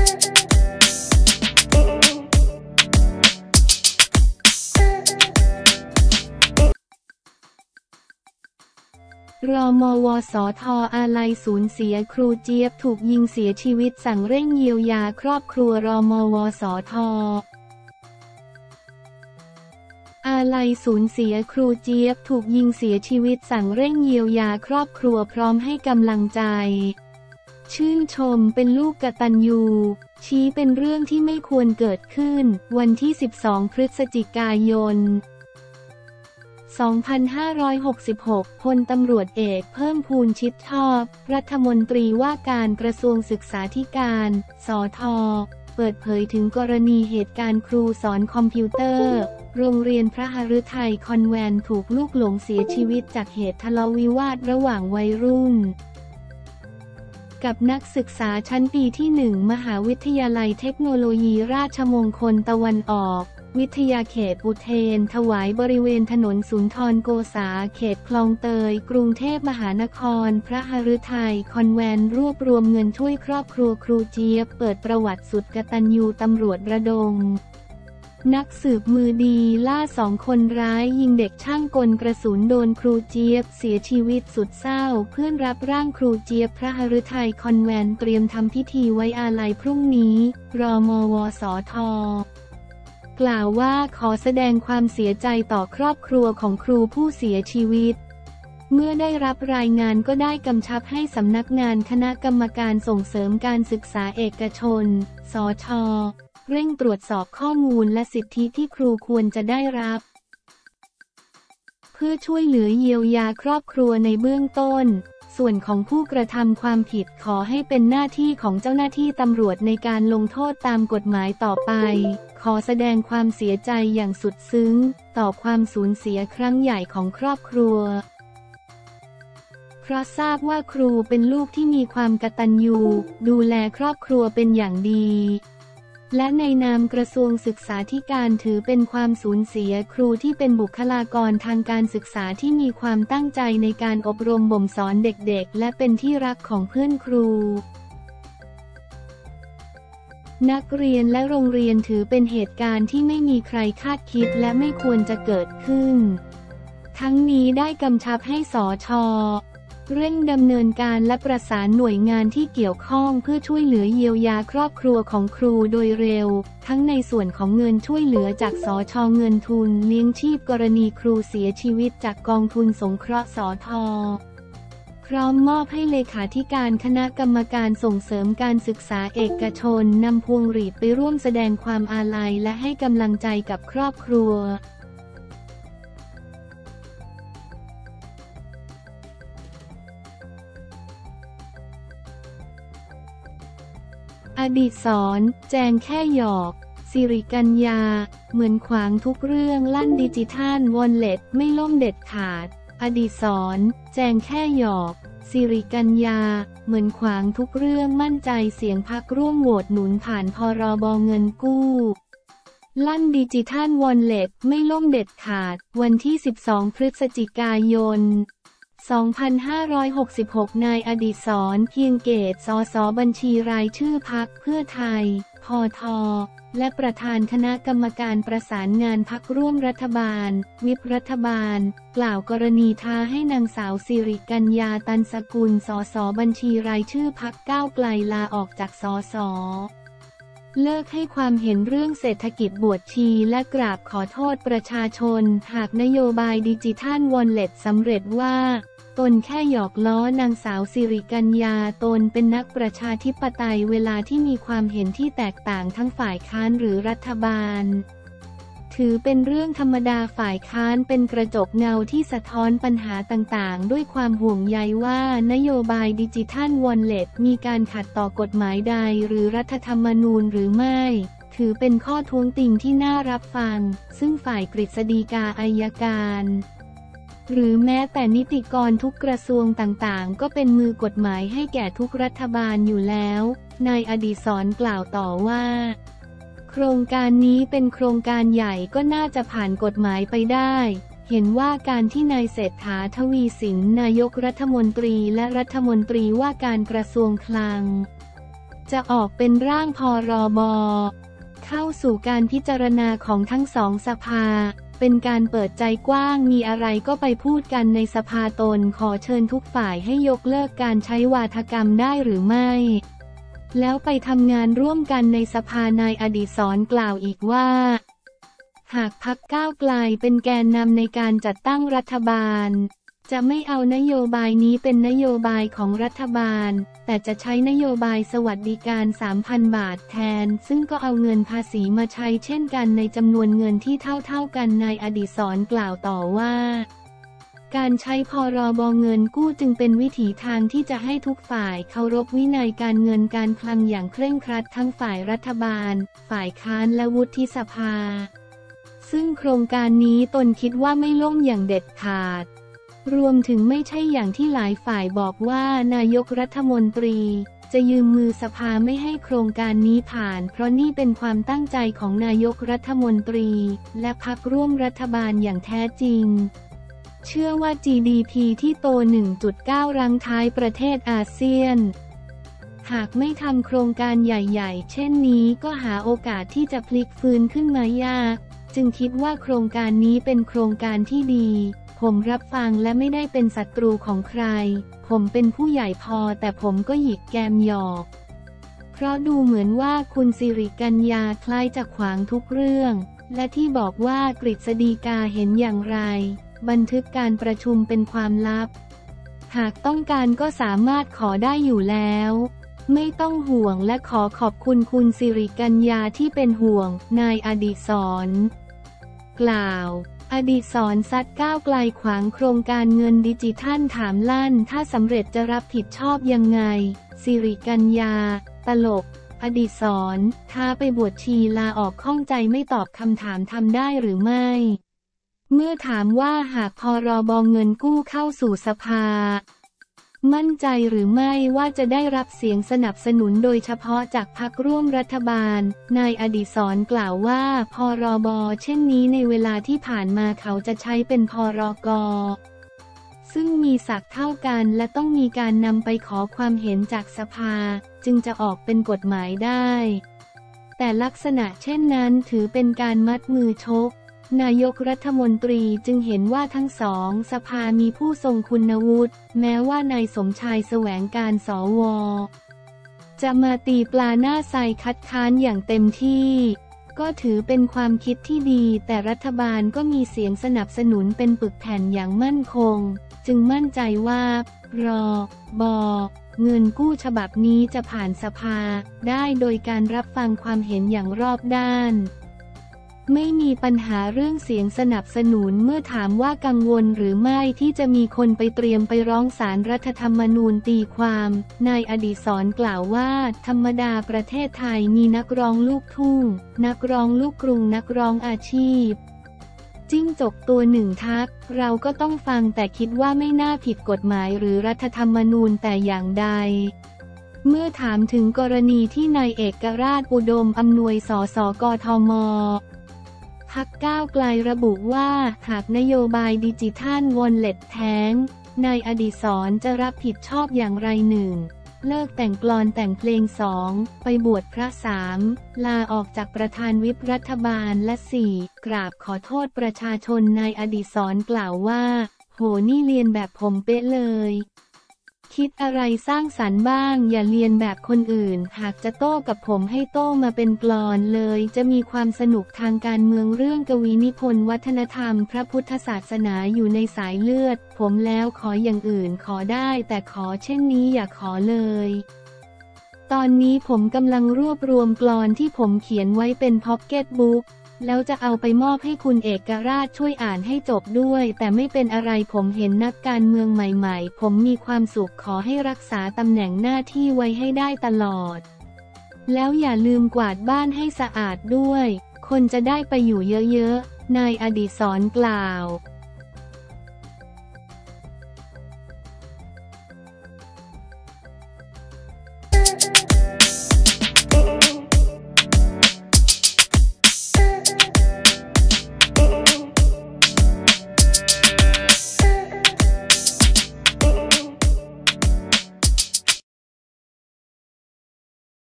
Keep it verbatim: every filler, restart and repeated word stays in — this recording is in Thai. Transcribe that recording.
รมวสทอาลัยสูญเสียครูเจี๊ยบถูกยิงเสียชีวิตสั่งเร่งเยียวยาครอบครัวรมวสทอาลัยสูญเสียครูเจี๊ยบถูกยิงเสียชีวิตสั่งเร่งเยียวยาครอบครัวพร้อมให้กำลังใจชื่นชมเป็นลูกกตัญญูชี้เป็นเรื่องที่ไม่ควรเกิดขึ้นวันที่สิบสองพฤศจิกายนสองพันห้าร้อยหกสิบหก พลตำรวจเอกเพิ่มพูนชิดชอบรัฐมนตรีว่าการกระทรวงศึกษาธิการสท.เปิดเผยถึงกรณีเหตุการณ์ครูสอนคอมพิวเตอร์โรงเรียนพระหฤทัยคอนแวนต์ถูกลูกหลงเสียชีวิตจากเหตุทะเลาะวิวาทระหว่างวัยรุ่นกับนักศึกษาชั้นปีที่หนึ่งมหาวิทยาลัยเทคโนโลยีราชมงคลตะวันออกวิทยาเขตอุเทนถวายบริเวณถนนสุนทรโกษาเขตคลองเตยกรุงเทพมหานครพระหฤทัยคอนแวนต์รวบรวมเงินช่วยครอบครัวครูเจี๊ยบเปิดประวัติสุดกตัญญูตำรวจระดมนักสืบมือดีล่าสองคนร้ายยิงเด็กช่างกลกระสุนโดนครูเจี๊ยบเสียชีวิตสุดเศร้าเพื่อนรับร่างครูเจี๊ยบพระหฤทัยคอนแวนต์เตรียมทำพิธีไว้อาลัยพรุ่งนี้รมวสทกล่าวว่าขอแสดงความเสียใจต่อครอบครัวของครูผู้เสียชีวิตเมื่อได้รับรายงานก็ได้กำชับให้สำนักงานคณะกรรมการส่งเสริมการศึกษาเอกชนสช.เร่งตรวจสอบข้อมูลและสิทธิที่ครูควรจะได้รับเพื่อช่วยเหลือเยียวยาครอบครัวในเบื้องต้นส่วนของผู้กระทำความผิดขอให้เป็นหน้าที่ของเจ้าหน้าที่ตำรวจในการลงโทษตามกฎหมายต่อไปขอแสดงความเสียใจอย่างสุดซึ้งต่อความสูญเสียครั้งใหญ่ของครอบครัวเพราะทราบว่าครูเป็นลูกที่มีความกตัญญูดูแลครอบครัวเป็นอย่างดีและในนามกระทรวงศึกษาธิการถือเป็นความสูญเสียครูที่เป็นบุคลากรทางการศึกษาที่มีความตั้งใจในการอบรมบ่มสอนเด็กๆและเป็นที่รักของเพื่อนครูนักเรียนและโรงเรียนถือเป็นเหตุการณ์ที่ไม่มีใครคาดคิดและไม่ควรจะเกิดขึ้นทั้งนี้ได้กำชับให้สช.เร่งดำเนินการและประสานหน่วยงานที่เกี่ยวข้องเพื่อช่วยเหลือเยียวยาครอบครัวของครูโดยเร็วทั้งในส่วนของเงินช่วยเหลือจากสช.เงินทุนเลี้ยงชีพกรณีครูเสียชีวิตจากกองทุนสงเคราะห์สท.พร้อมมอบให้เลขาธิการคณะกรรมการส่งเสริมการศึกษาเอกชนนำพวงหรีดไปร่วมแสดงความอาลัยและให้กำลังใจกับครอบครัวอดีศรแจงแค่หยอกสิริกัญญาเหมือนขวางทุกเรื่องลั่นดิจิทัลวอลเล็ตไม่ล่มเด็ดขาดอดีศรแจงแค่หยอกสิริกัญญาเหมือนขวางทุกเรื่องมั่นใจเสียงพรรคร่วมโหวตหนุนผ่านพรบเงินกู้ลั่นดิจิทัลวอลเล็ตไม่ล่มเด็ดขาดวันที่สิบสองพฤศจิกายนสองพันห้าร้อยหกสิบหก นายอดิศร เพียงเกต สส บัญชีรายชื่อพรรคเพื่อไทย พท และประธานคณะกรรมการประสานงานพรรคร่วมรัฐบาล วิปรัฐบาล กล่าวกรณีท้าให้นางสาวสิริกัญญา ตันสกุล สส บัญชีรายชื่อพรรคก้าวไกลลาออกจากสสเลิกให้ความเห็นเรื่องเศรษฐกิจบวชชีและกราบขอโทษประชาชนหากนโยบายดิจิทัลวอลเล็ตสำเร็จว่าตนแค่หยอกล้อนางสาวสิริกัญญาตนเป็นนักประชาธิปไตยเวลาที่มีความเห็นที่แตกต่างทั้งฝ่ายค้านหรือรัฐบาลถือเป็นเรื่องธรรมดาฝ่ายค้านเป็นกระจกเงาที่สะท้อนปัญหาต่างๆด้วยความห่วงใยว่านโยบายดิจิทัลวอลเล็ตมีการขัดต่อกฎหมายใดหรือรัฐธรรมนูญหรือไม่ถือเป็นข้อท้วงติงที่น่ารับฟังซึ่งฝ่ายกฤษฎีกาอัยการหรือแม้แต่นิติกรทุกกระทรวงต่างๆก็เป็นมือกฎหมายให้แก่ทุกรัฐบาลอยู่แล้วนายอดิศรกล่าวต่อว่าโครงการนี้เป็นโครงการใหญ่ก็น่าจะผ่านกฎหมายไปได้เห็นว่าการที่นายเศรษฐาทวีสินนายกรัฐมนตรีและรัฐมนตรีว่าการกระทรวงคลังจะออกเป็นร่างพรบ.เข้าสู่การพิจารณาของทั้งสองสภาเป็นการเปิดใจกว้างมีอะไรก็ไปพูดกันในสภาตนขอเชิญทุกฝ่ายให้ยกเลิกการใช้วาทกรรมได้หรือไม่แล้วไปทำงานร่วมกันในสภานายอดิศรกล่าวอีกว่าหากพรรคก้าวไกลเป็นแกนนำในการจัดตั้งรัฐบาลจะไม่เอานโยบายนี้เป็นนโยบายของรัฐบาลแต่จะใช้นโยบายสวัสดิการ สามพัน บาทแทนซึ่งก็เอาเงินภาษีมาใช้เช่นกันในจำนวนเงินที่เท่าๆกันนายอดิศรกล่าวต่อว่าการใช้พรบเงินกู้จึงเป็นวิถีทางที่จะให้ทุกฝ่ายเคารพวินัยการเงินการคลังอย่างเคร่งครัดทั้งฝ่ายรัฐบาลฝ่ายค้านและวุฒิสภาซึ่งโครงการนี้ตนคิดว่าไม่ล่มอย่างเด็ดขาดรวมถึงไม่ใช่อย่างที่หลายฝ่ายบอกว่านายกรัฐมนตรีจะยืมมือสภาไม่ให้โครงการนี้ผ่านเพราะนี่เป็นความตั้งใจของนายกรัฐมนตรีและพรรคร่วมรัฐบาลอย่างแท้จริงเชื่อว่า จี ดี พี ที่โต หนึ่งจุดเก้า รั้งท้ายประเทศอาเซียนหากไม่ทำโครงการใหญ่ๆเช่นนี้ก็หาโอกาสที่จะพลิกฟื้นขึ้นมายากจึงคิดว่าโครงการนี้เป็นโครงการที่ดีผมรับฟังและไม่ได้เป็นศัตรูของใครผมเป็นผู้ใหญ่พอแต่ผมก็หยิกแกมหยอกเพราะดูเหมือนว่าคุณสิริกัญญาคล้ายจะขวางทุกเรื่องและที่บอกว่ากฤษฎีกาเห็นอย่างไรบันทึกการประชุมเป็นความลับหากต้องการก็สามารถขอได้อยู่แล้วไม่ต้องห่วงและขอขอบคุณคุณสิริกัญญาที่เป็นห่วงนายอดิศรกล่าวอดิศรซัดก้าวไกลขวางโครงการเงินดิจิทัลถามลั่นถ้าสำเร็จจะรับผิดชอบยังไงสิริกัญญาตลกอดิศรท้าไปบวชชีลาออกข้องใจไม่ตอบคำถามทำได้หรือไม่เมื่อถามว่าหากพรบเงินกู้เข้าสู่สภามั่นใจหรือไม่ว่าจะได้รับเสียงสนับสนุนโดยเฉพาะจากพรรคร่วมรัฐบาลนายอดิศรกล่าวว่าพรบเช่นนี้ในเวลาที่ผ่านมาเขาจะใช้เป็นพรกซึ่งมีศักดิ์เท่ากันและต้องมีการนำไปขอความเห็นจากสภาจึงจะออกเป็นกฎหมายได้แต่ลักษณะเช่นนั้นถือเป็นการมัดมือชกนายกรัฐมนตรีจึงเห็นว่าทั้งสองสภามีผู้ทรงคุณวุฒิแม้ว่านายสมชายแสวงการสวจะมาตีปลาหน้าไซคัดค้านอย่างเต็มที่ก็ถือเป็นความคิดที่ดีแต่รัฐบาลก็มีเสียงสนับสนุนเป็นปึกแผ่นอย่างมั่นคงจึงมั่นใจว่ารบเงินกู้ฉบับนี้จะผ่านสภาได้โดยการรับฟังความเห็นอย่างรอบด้านไม่มีปัญหาเรื่องเสียงสนับสนุนเมื่อถามว่ากังวลหรือไม่ที่จะมีคนไปเตรียมไปร้องศาลรัฐธรรมนูญตีความนายอดิศรกล่าวว่าธรรมดาประเทศไทยมีนักร้องลูกทุ่งนักร้องลูกกรุงนักร้องอาชีพจิ้งจกตัวหนึ่งทักเราก็ต้องฟังแต่คิดว่าไม่น่าผิดกฎหมายหรือรัฐธรรมนูญแต่อย่างใดเมื่อถามถึงกรณีที่นายเอกราชอุดมอำนวยสสกทมพรรคก้าวไกลระบุว่าหากนโยบายดิจิทัลวอลเล็ตแท้งนายอดิศรจะรับผิดชอบอย่างไรหนึ่งเลิกแต่งกลอนแต่งเพลงสองไปบวชพระสามลาออกจากประธานวิปรัฐบาลและสี่กราบขอโทษประชาชนนายอดิศรกล่าวว่าโหนี่เรียนแบบผมเป๊ะเลยคิดอะไรสร้างสรรค์บ้างอย่าเรียนแบบคนอื่นหากจะโต้กับผมให้โต้มาเป็นกลอนเลยจะมีความสนุกทางการเมืองเรื่องกวีนิพนธ์วัฒนธรรมพระพุทธศาสนาอยู่ในสายเลือดผมแล้วขออย่างอื่นขอได้แต่ขอเช่นนี้อย่าขอเลยตอนนี้ผมกำลังรวบรวมกลอนที่ผมเขียนไว้เป็นพ็อกเก็ตบุ๊กแล้วจะเอาไปมอบให้คุณเอกราชช่วยอ่านให้จบด้วยแต่ไม่เป็นอะไรผมเห็นนักการเมืองใหม่ๆผมมีความสุขขอให้รักษาตำแหน่งหน้าที่ไว้ให้ได้ตลอดแล้วอย่าลืมกวาดบ้านให้สะอาดด้วยคนจะได้ไปอยู่เยอะๆนายอดิศรกล่าว